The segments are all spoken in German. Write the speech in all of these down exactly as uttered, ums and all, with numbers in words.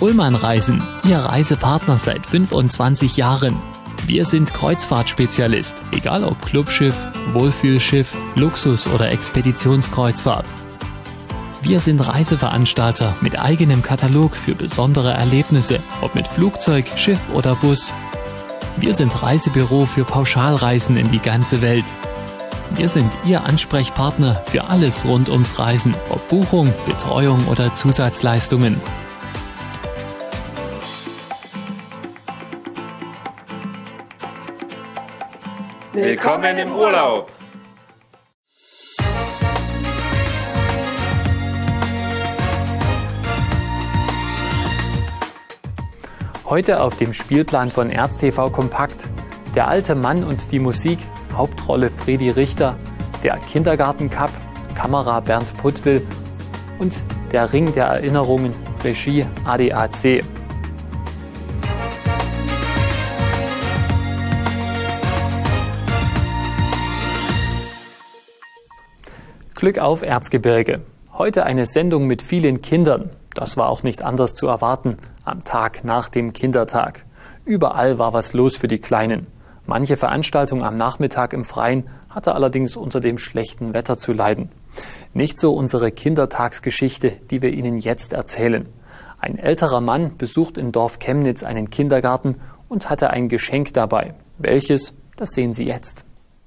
Ullmann Reisen, Ihr Reisepartner seit fünfundzwanzig Jahren. Wir sind Kreuzfahrtspezialist, egal ob Clubschiff, Wohlfühlschiff, Luxus- oder Expeditionskreuzfahrt. Wir sind Reiseveranstalter mit eigenem Katalog für besondere Erlebnisse, ob mit Flugzeug, Schiff oder Bus. Wir sind Reisebüro für Pauschalreisen in die ganze Welt. Wir sind Ihr Ansprechpartner für alles rund ums Reisen, ob Buchung, Betreuung oder Zusatzleistungen. Willkommen im Urlaub! Heute auf dem Spielplan von ErzTV Kompakt. Der alte Mann und die Musik, Hauptrolle Fredi Richter, der Kindergarten-Cup, Kamera Bernd Puttwill und der Ring der Erinnerungen, Regie A D A C. Glück auf Erzgebirge. Heute eine Sendung mit vielen Kindern. Das war auch nicht anders zu erwarten am Tag nach dem Kindertag. Überall war was los für die Kleinen. Manche Veranstaltung am Nachmittag im Freien hatte allerdings unter dem schlechten Wetter zu leiden. Nicht so unsere Kindertagsgeschichte, die wir Ihnen jetzt erzählen. Ein älterer Mann besucht in Dorf Chemnitz einen Kindergarten und hatte ein Geschenk dabei. Welches, das sehen Sie jetzt.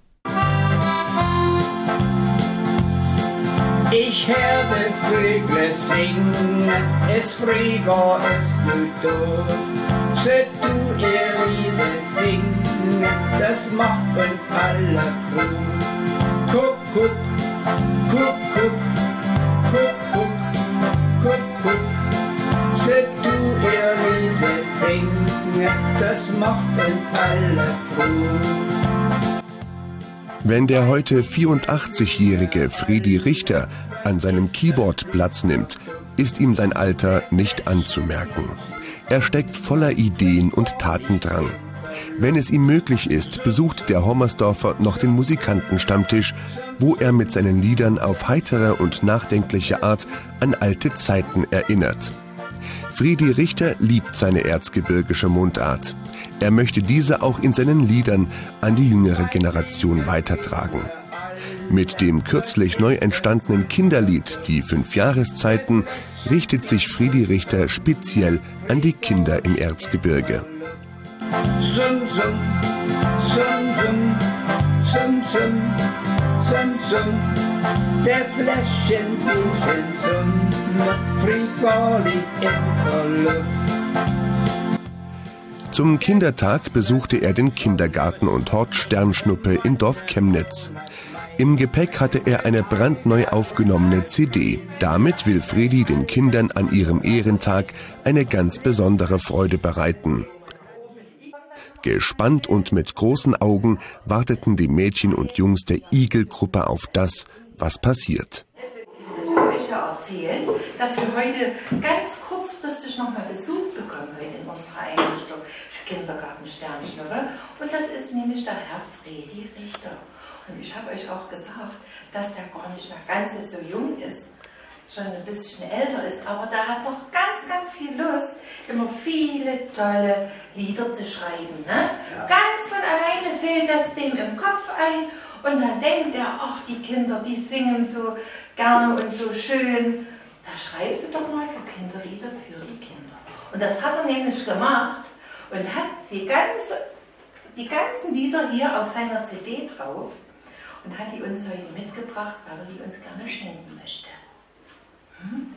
Ich höre Vögel singen, es früher es gut durch. Seit du ihr Liebe singen, das macht uns alle froh. Guck, guck, guck, guck, guck, guck, guck, guck. Seit du ihr Liebe singen, das macht uns alle froh. Wenn der heute vierundachtzigjährige Fredi Richter an seinem Keyboard Platz nimmt, ist ihm sein Alter nicht anzumerken. Er steckt voller Ideen und Tatendrang. Wenn es ihm möglich ist, besucht der Hommersdorfer noch den Musikantenstammtisch, wo er mit seinen Liedern auf heitere und nachdenkliche Art an alte Zeiten erinnert. Fredi Richter liebt seine erzgebirgische Mundart. Er möchte diese auch in seinen Liedern an die jüngere Generation weitertragen. Mit dem kürzlich neu entstandenen Kinderlied Die fünf Jahreszeiten richtet sich Fredi Richter speziell an die Kinder im Erzgebirge. Sum, sum, sum, sum, sum, sum, sum, sum, der Fläschchen duschen sum, Frikoli in der Luft. Zum Kindertag besuchte er den Kindergarten und Hort Sternschnuppe in Dorf Chemnitz. Im Gepäck hatte er eine brandneu aufgenommene C D. Damit will Fredi den Kindern an ihrem Ehrentag eine ganz besondere Freude bereiten. Gespannt und mit großen Augen warteten die Mädchen und Jungs der Igel-Gruppe auf das, was passiert. Ich habe euch ja erzählt, dass wir heute ganz kurzfristig nochmal Besuch bekommen heute in unserer Einrichtung Kindergarten Sternschnuppe. Und das ist nämlich der Herr Fredi Richter. Und ich habe euch auch gesagt, dass der gar nicht mehr ganz so jung ist, schon ein bisschen älter ist, aber der hat doch ganz, ganz viel Lust, immer viele tolle Lieder zu schreiben. Ne? Ja. Ganz von alleine fällt das dem im Kopf ein und dann denkt er, ach, die Kinder, die singen so gerne und so schön. Da schreibst du doch mal ein paar Kinderlieder für die Kinder. Und das hat er nämlich gemacht und hat die, ganze, die ganzen Lieder hier auf seiner C D drauf und hat die uns heute mitgebracht, weil er die uns gerne schenken möchte. Hm?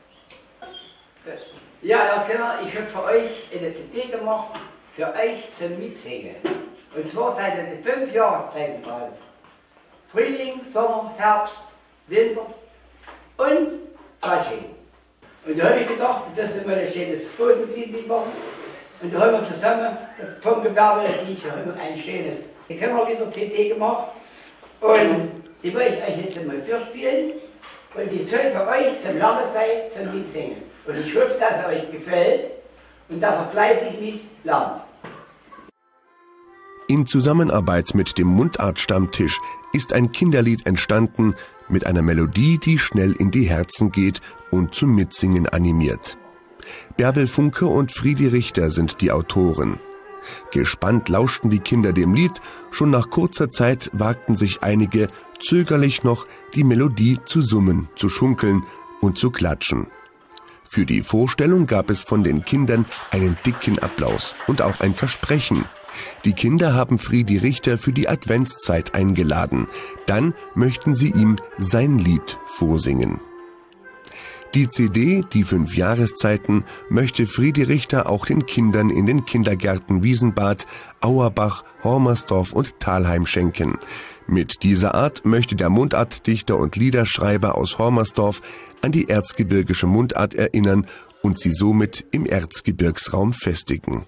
Ja, Herr Kinder, ich habe für euch eine C D gemacht, für euch zum Mitsingen. Und zwar seid ihr die fünf Jahreszeiten drauf. Frühling, Sommer, Herbst, Winter und Fasching. Und da habe ich gedacht, das ist immer ein schönes Fotolied machen. Und da haben wir zusammen vom Gewerbe ich haben ein schönes Kinderlieder-C D gemacht. Und die will ich euch jetzt mal vorspielen. Und die soll für euch zum Lernen sein, zum Mitsingen. Und ich hoffe, dass es euch gefällt und dass ihr fleißig mit lernt. In Zusammenarbeit mit dem Mundartstammtisch ist ein Kinderlied entstanden mit einer Melodie, die schnell in die Herzen geht und zum Mitsingen animiert. Bärbel Funke und Friedi Richter sind die Autoren. Gespannt lauschten die Kinder dem Lied, schon nach kurzer Zeit wagten sich einige zögerlich noch, die Melodie zu summen, zu schunkeln und zu klatschen. Für die Vorstellung gab es von den Kindern einen dicken Applaus und auch ein Versprechen. Die Kinder haben Friedi Richter für die Adventszeit eingeladen. Dann möchten sie ihm sein Lied vorsingen. Die C D, die fünf Jahreszeiten, möchte Friedi Richter auch den Kindern in den Kindergärten Wiesenbad, Auerbach, Hormersdorf und Thalheim schenken. Mit dieser Art möchte der Mundartdichter und Liederschreiber aus Hormersdorf an die erzgebirgische Mundart erinnern und sie somit im Erzgebirgsraum festigen.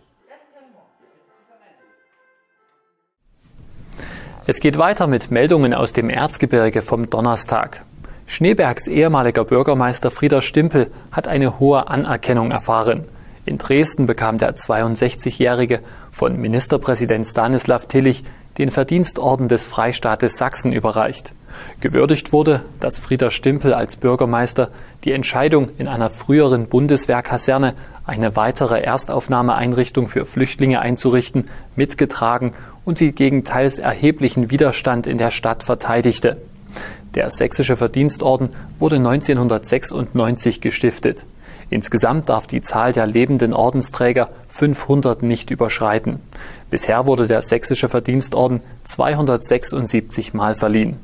Es geht weiter mit Meldungen aus dem Erzgebirge vom Donnerstag. Schneebergs ehemaliger Bürgermeister Frieder Stimpel hat eine hohe Anerkennung erfahren. In Dresden bekam der zweiundsechzigjährige von Ministerpräsident Stanislav Tillich den Verdienstorden des Freistaates Sachsen überreicht. Gewürdigt wurde, dass Frieder Stimpel als Bürgermeister die Entscheidung, in einer früheren Bundeswehrkaserne eine weitere Erstaufnahmeeinrichtung für Flüchtlinge einzurichten, mitgetragen und sie gegen teils erheblichen Widerstand in der Stadt verteidigte. Der Sächsische Verdienstorden wurde neunzehnhundertsechsundneunzig gestiftet. Insgesamt darf die Zahl der lebenden Ordensträger fünfhundert nicht überschreiten. Bisher wurde der Sächsische Verdienstorden zweihundertsechsundsiebzig Mal verliehen.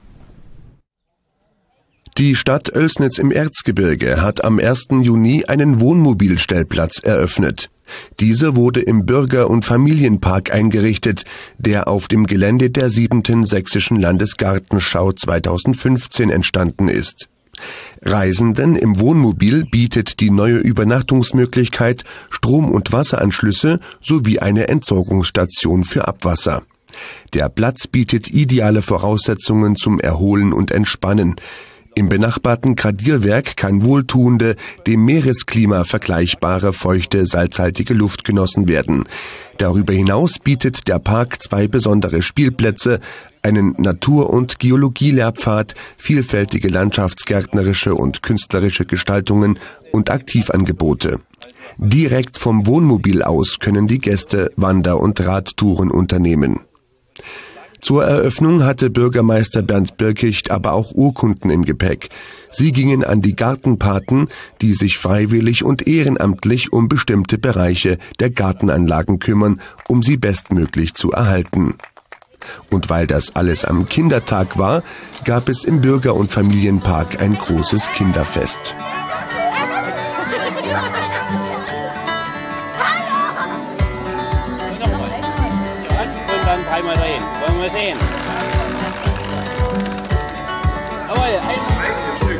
Die Stadt Oelsnitz im Erzgebirge hat am ersten Juni einen Wohnmobilstellplatz eröffnet. Dieser wurde im Bürger- und Familienpark eingerichtet, der auf dem Gelände der siebten Sächsischen Landesgartenschau zweitausendfünfzehn entstanden ist. Reisenden im Wohnmobil bietet die neue Übernachtungsmöglichkeit Strom- und Wasseranschlüsse sowie eine Entsorgungsstation für Abwasser. Der Platz bietet ideale Voraussetzungen zum Erholen und Entspannen. Im benachbarten Gradierwerk kann wohltuende, dem Meeresklima vergleichbare, feuchte, salzhaltige Luft genossen werden. Darüber hinaus bietet der Park zwei besondere Spielplätze, einen Natur- und Geologielehrpfad, vielfältige landschaftsgärtnerische und künstlerische Gestaltungen und Aktivangebote. Direkt vom Wohnmobil aus können die Gäste Wander- und Radtouren unternehmen. Zur Eröffnung hatte Bürgermeister Bernd Birkicht aber auch Urkunden im Gepäck. Sie gingen an die Gartenpaten, die sich freiwillig und ehrenamtlich um bestimmte Bereiche der Gartenanlagen kümmern, um sie bestmöglich zu erhalten. Und weil das alles am Kindertag war, gab es im Bürger- und Familienpark ein großes Kinderfest. Dreimal drehen. Wollen wir sehen. Jawohl, ein Stück.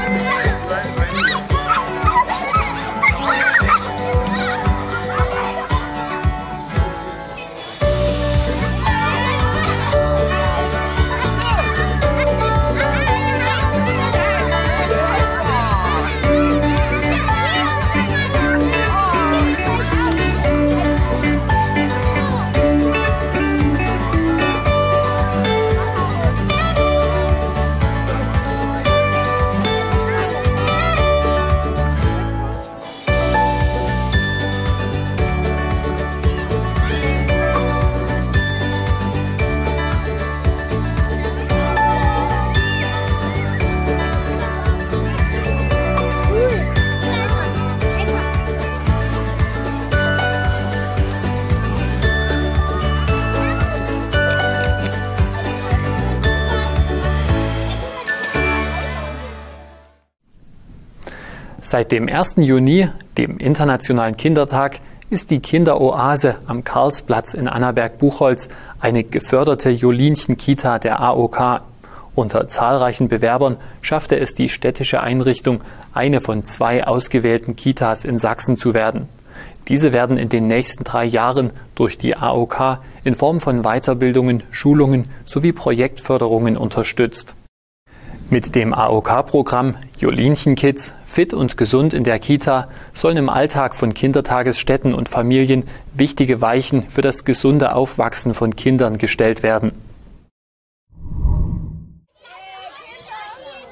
Seit dem ersten Juni, dem Internationalen Kindertag, ist die Kinderoase am Karlsplatz in Annaberg-Buchholz eine geförderte Jolinchen-Kita der A O K. Unter zahlreichen Bewerbern schaffte es die städtische Einrichtung, eine von zwei ausgewählten Kitas in Sachsen zu werden. Diese werden in den nächsten drei Jahren durch die A O K in Form von Weiterbildungen, Schulungen sowie Projektförderungen unterstützt. Mit dem A O K-Programm Jolinchen Kids, fit und gesund in der Kita, sollen im Alltag von Kindertagesstätten und Familien wichtige Weichen für das gesunde Aufwachsen von Kindern gestellt werden.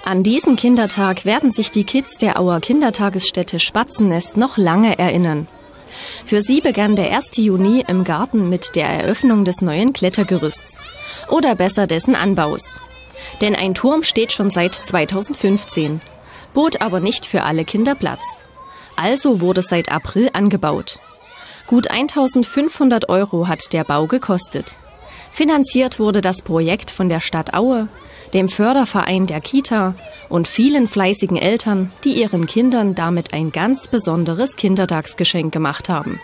An diesen Kindertag werden sich die Kids der Auer Kindertagesstätte Spatzennest noch lange erinnern. Für sie begann der erste Juni im Garten mit der Eröffnung des neuen Klettergerüsts. Oder besser dessen Anbaus. Denn ein Turm steht schon seit zweitausendfünfzehn, bot aber nicht für alle Kinder Platz. Also wurde seit April angebaut. Gut eintausendfünfhundert Euro hat der Bau gekostet. Finanziert wurde das Projekt von der Stadt Aue, dem Förderverein der Kita und vielen fleißigen Eltern, die ihren Kindern damit ein ganz besonderes Kindertagsgeschenk gemacht haben.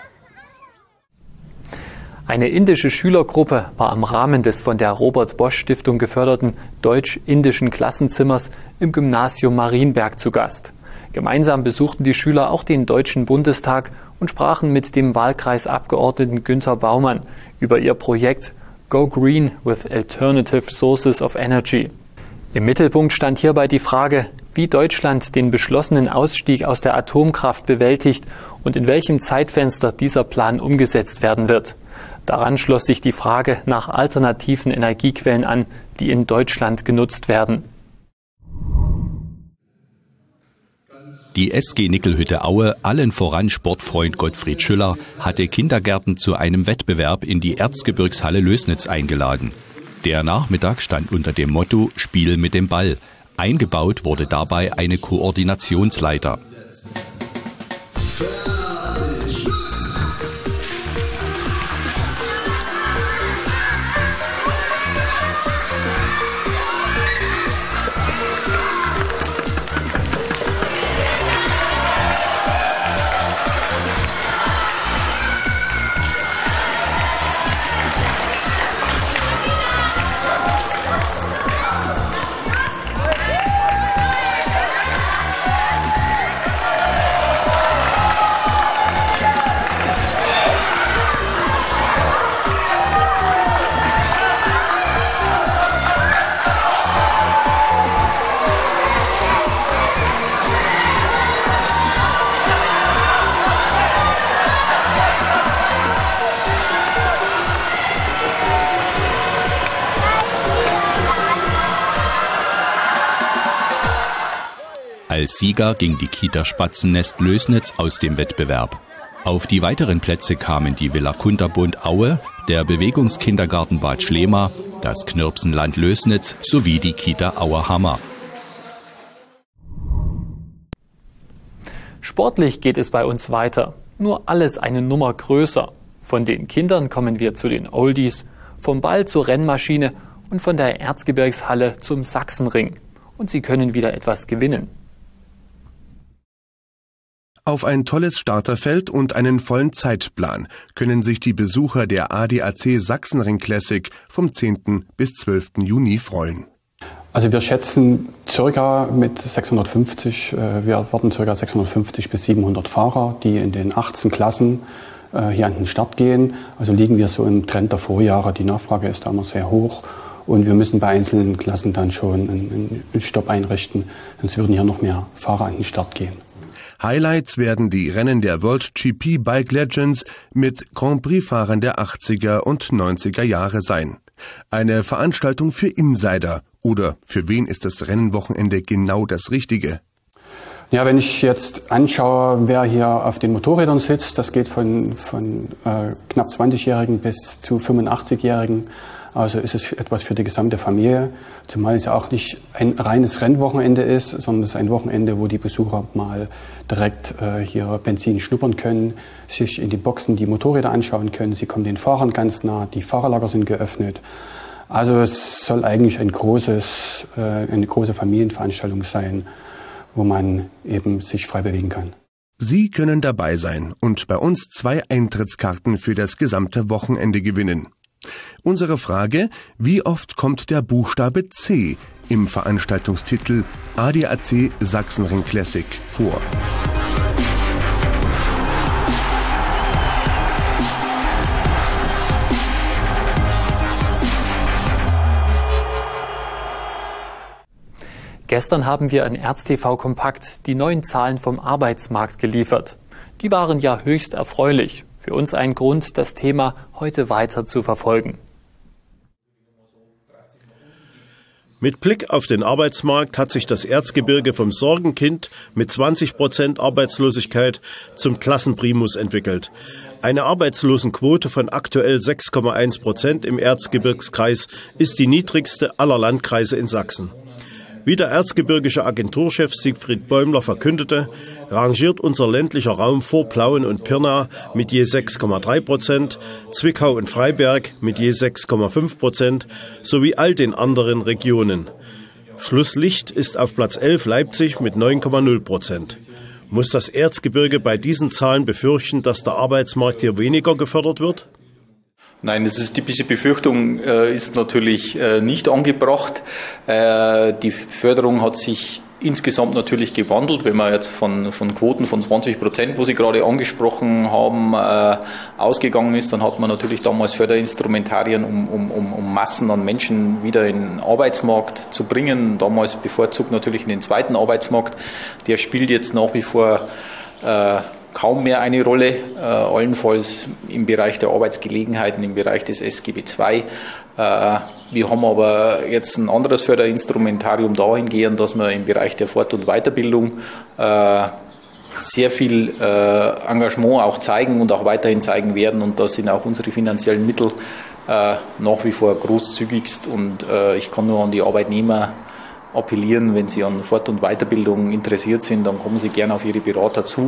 Eine indische Schülergruppe war im Rahmen des von der Robert-Bosch-Stiftung geförderten deutsch-indischen Klassenzimmers im Gymnasium Marienberg zu Gast. Gemeinsam besuchten die Schüler auch den Deutschen Bundestag und sprachen mit dem Wahlkreisabgeordneten Günther Baumann über ihr Projekt Go Green with Alternative Sources of Energy. Im Mittelpunkt stand hierbei die Frage, wie Deutschland den beschlossenen Ausstieg aus der Atomkraft bewältigt und in welchem Zeitfenster dieser Plan umgesetzt werden wird. Daran schloss sich die Frage nach alternativen Energiequellen an, die in Deutschland genutzt werden. Die S G Nickelhütte Aue, allen voran Sportfreund Gottfried Schüller, hatte Kindergärten zu einem Wettbewerb in die Erzgebirgshalle Lößnitz eingeladen. Der Nachmittag stand unter dem Motto Spiel mit dem Ball. Eingebaut wurde dabei eine Koordinationsleiter. Als Sieger ging die Kita Spatzennest Lößnitz aus dem Wettbewerb. Auf die weiteren Plätze kamen die Villa Kunterbund Aue, der Bewegungskindergarten Bad Schlema, das Knirpsenland Lößnitz sowie die Kita Auerhammer. Sportlich geht es bei uns weiter, nur alles eine Nummer größer. Von den Kindern kommen wir zu den Oldies, vom Ball zur Rennmaschine und von der Erzgebirgshalle zum Sachsenring. Und sie können wieder etwas gewinnen. Auf ein tolles Starterfeld und einen vollen Zeitplan können sich die Besucher der A D A C Sachsenring Classic vom zehnten bis zwölften Juni freuen. Also wir schätzen circa mit sechshundertfünfzig, wir erwarten circa sechshundertfünfzig bis siebenhundert Fahrer, die in den achtzehn Klassen hier an den Start gehen. Also liegen wir so im Trend der Vorjahre. Die Nachfrage ist da immer sehr hoch. Und wir müssen bei einzelnen Klassen dann schon einen, einen Stopp einrichten, sonst würden hier noch mehr Fahrer an den Start gehen. Highlights werden die Rennen der World G P Bike Legends mit Grand Prix-Fahrern der achtziger und neunziger Jahre sein. Eine Veranstaltung für Insider. Oder für wen ist das Rennenwochenende genau das Richtige? Ja, wenn ich jetzt anschaue, wer hier auf den Motorrädern sitzt, das geht von, von äh, knapp zwanzigjährigen bis zu fünfundachtzigjährigen. Also ist es etwas für die gesamte Familie, zumal es ja auch nicht ein reines Rennwochenende ist, sondern es ist ein Wochenende, wo die Besucher mal direkt äh, hier Benzin schnuppern können, sich in die Boxen die Motorräder anschauen können. Sie kommen den Fahrern ganz nah, die Fahrerlager sind geöffnet. Also es soll eigentlich ein großes, äh, eine große Familienveranstaltung sein, wo man eben sich frei bewegen kann. Sie können dabei sein und bei uns zwei Eintrittskarten für das gesamte Wochenende gewinnen. Unsere Frage, wie oft kommt der Buchstabe C im Veranstaltungstitel A D A C Sachsenring Classic vor? Gestern haben wir in Erz T V Kompakt die neuen Zahlen vom Arbeitsmarkt geliefert. Die waren ja höchst erfreulich. Für uns ein Grund, das Thema heute weiter zu verfolgen. Mit Blick auf den Arbeitsmarkt hat sich das Erzgebirge vom Sorgenkind mit zwanzig Prozent Arbeitslosigkeit zum Klassenprimus entwickelt. Eine Arbeitslosenquote von aktuell sechs Komma eins Prozent im Erzgebirgskreis ist die niedrigste aller Landkreise in Sachsen. Wie der erzgebirgische Agenturchef Siegfried Bäumler verkündete, rangiert unser ländlicher Raum vor Plauen und Pirna mit je sechs Komma drei Prozent, Zwickau und Freiberg mit je sechs Komma fünf Prozent sowie all den anderen Regionen. Schlusslicht ist auf Platz elf Leipzig mit neun Komma null Prozent. Muss das Erzgebirge bei diesen Zahlen befürchten, dass der Arbeitsmarkt hier weniger gefördert wird? Nein, das ist, diese Befürchtung äh, ist natürlich äh, nicht angebracht. Äh, die Förderung hat sich insgesamt natürlich gewandelt. Wenn man jetzt von, von Quoten von zwanzig Prozent, wo Sie gerade angesprochen haben, äh, ausgegangen ist, dann hat man natürlich damals Förderinstrumentarien, um, um, um, um Massen an Menschen wieder in den Arbeitsmarkt zu bringen. Damals bevorzugt natürlich in den zweiten Arbeitsmarkt. Der spielt jetzt nach wie vor äh, kaum mehr eine Rolle, äh, allenfalls im Bereich der Arbeitsgelegenheiten, im Bereich des S G B zwei. Äh, wir haben aber jetzt ein anderes Förderinstrumentarium dahingehend, dass wir im Bereich der Fort- und Weiterbildung äh, sehr viel äh, Engagement auch zeigen und auch weiterhin zeigen werden. Und da sind auch unsere finanziellen Mittel äh, nach wie vor großzügigst. Und äh, ich kann nur an die Arbeitnehmer appellieren, wenn sie an Fort- und Weiterbildung interessiert sind, dann kommen Sie gerne auf Ihre Berater zu.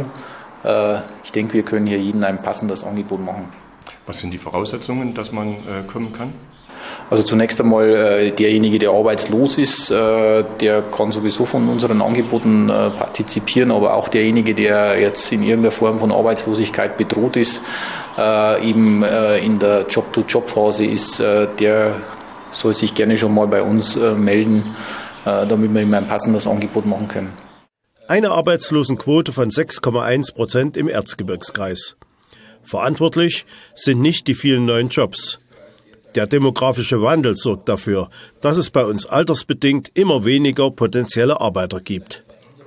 Ich denke, wir können hier jedem ein passendes Angebot machen. Was sind die Voraussetzungen, dass man äh, kommen kann? Also zunächst einmal äh, derjenige, der arbeitslos ist, äh, der kann sowieso von unseren Angeboten äh, partizipieren, aber auch derjenige, der jetzt in irgendeiner Form von Arbeitslosigkeit bedroht ist, äh, eben äh, in der Job-to-Job-Phase ist, äh, der soll sich gerne schon mal bei uns äh, melden, äh, damit wir ihm ein passendes Angebot machen können. Eine Arbeitslosenquote von sechs Komma eins Prozent im Erzgebirgskreis. Verantwortlich sind nicht die vielen neuen Jobs. Der demografische Wandel sorgt dafür, dass es bei uns altersbedingt immer weniger potenzielle Arbeiter gibt.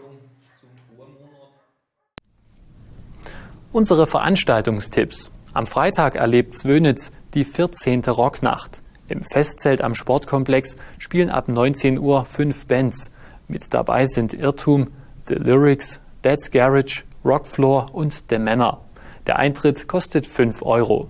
Unsere Veranstaltungstipps. Am Freitag erlebt Zwönitz die vierzehnte Rocknacht. Im Festzelt am Sportkomplex spielen ab neunzehn Uhr fünf Bands. Mit dabei sind Irrtum, The Lyrics, Dad's Garage, Rockfloor und The Männer. Der Eintritt kostet fünf Euro.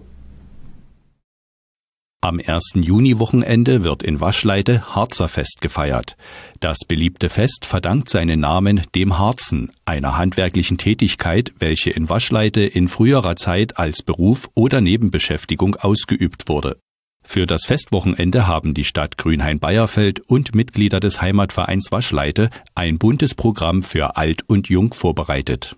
Am ersten Juni-Wochenende wird in Waschleite Harzerfest gefeiert. Das beliebte Fest verdankt seinen Namen dem Harzen, einer handwerklichen Tätigkeit, welche in Waschleite in früherer Zeit als Beruf oder Nebenbeschäftigung ausgeübt wurde. Für das Festwochenende haben die Stadt Grünhain-Beierfeld und Mitglieder des Heimatvereins Waschleite ein buntes Programm für Alt und Jung vorbereitet.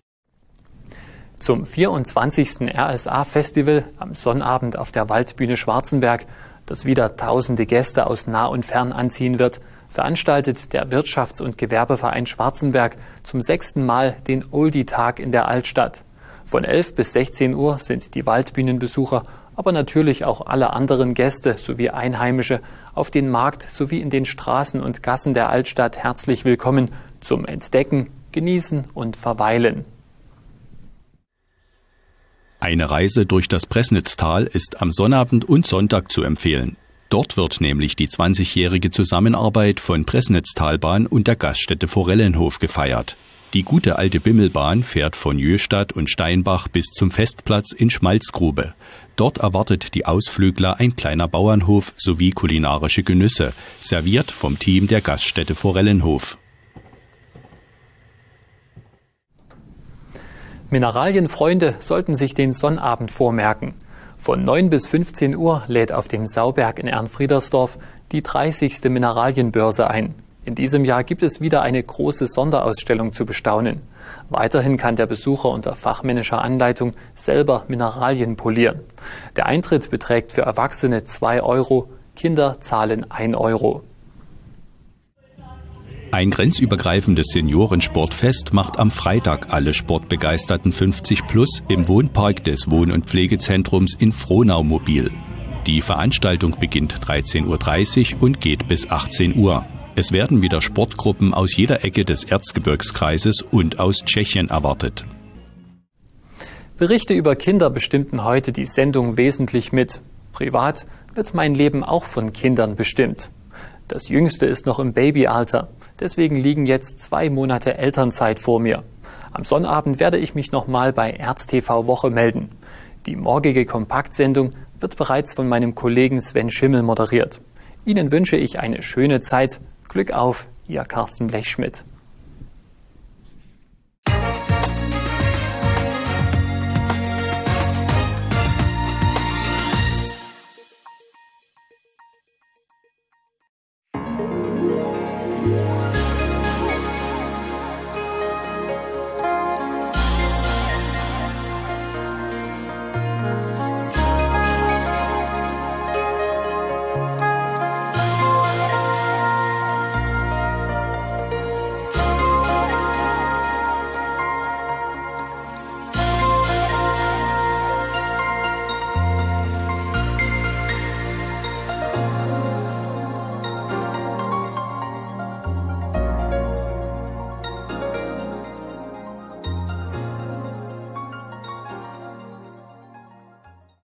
Zum vierundzwanzigsten R S A-Festival am Sonnabend auf der Waldbühne Schwarzenberg, das wieder tausende Gäste aus nah und fern anziehen wird, veranstaltet der Wirtschafts- und Gewerbeverein Schwarzenberg zum sechsten Mal den Oldie-Tag in der Altstadt. Von elf bis sechzehn Uhr sind die Waldbühnenbesucher, aber natürlich auch alle anderen Gäste sowie Einheimische auf den Markt sowie in den Straßen und Gassen der Altstadt herzlich willkommen zum Entdecken, Genießen und Verweilen. Eine Reise durch das Pressnitztal ist am Sonnabend und Sonntag zu empfehlen. Dort wird nämlich die zwanzigjährige Zusammenarbeit von Pressnitztalbahn und der Gaststätte Forellenhof gefeiert. Die gute alte Bimmelbahn fährt von Jöstadt und Steinbach bis zum Festplatz in Schmalzgrube. Dort erwartet die Ausflügler ein kleiner Bauernhof sowie kulinarische Genüsse, serviert vom Team der Gaststätte Forellenhof. Mineralienfreunde sollten sich den Sonnabend vormerken. Von neun bis fünfzehn Uhr lädt auf dem Sauberg in Ernfriedersdorf die dreißigste Mineralienbörse ein. In diesem Jahr gibt es wieder eine große Sonderausstellung zu bestaunen. Weiterhin kann der Besucher unter fachmännischer Anleitung selber Mineralien polieren. Der Eintritt beträgt für Erwachsene zwei Euro, Kinder zahlen ein Euro. Ein grenzübergreifendes Seniorensportfest macht am Freitag alle Sportbegeisterten fünfzig plus im Wohnpark des Wohn- und Pflegezentrums in Frohnau mobil. Die Veranstaltung beginnt dreizehn Uhr dreißig und geht bis achtzehn Uhr. Es werden wieder Sportgruppen aus jeder Ecke des Erzgebirgskreises und aus Tschechien erwartet. Berichte über Kinder bestimmten heute die Sendung wesentlich mit. Privat wird mein Leben auch von Kindern bestimmt. Das Jüngste ist noch im Babyalter. Deswegen liegen jetzt zwei Monate Elternzeit vor mir. Am Sonnabend werde ich mich nochmal bei Erz T V Woche melden. Die morgige Kompaktsendung wird bereits von meinem Kollegen Sven Schimmel moderiert. Ihnen wünsche ich eine schöne Zeit. Glück auf, Ihr Carsten Blechschmidt.